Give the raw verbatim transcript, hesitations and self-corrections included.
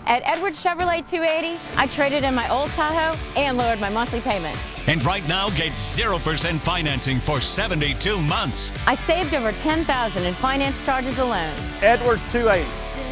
At Edwards Chevrolet two eighty, I traded in my old Tahoe and lowered my monthly payment. And right now, get zero percent financing for seventy-two months. I saved over ten thousand dollars in finance charges alone. Edwards two eighty.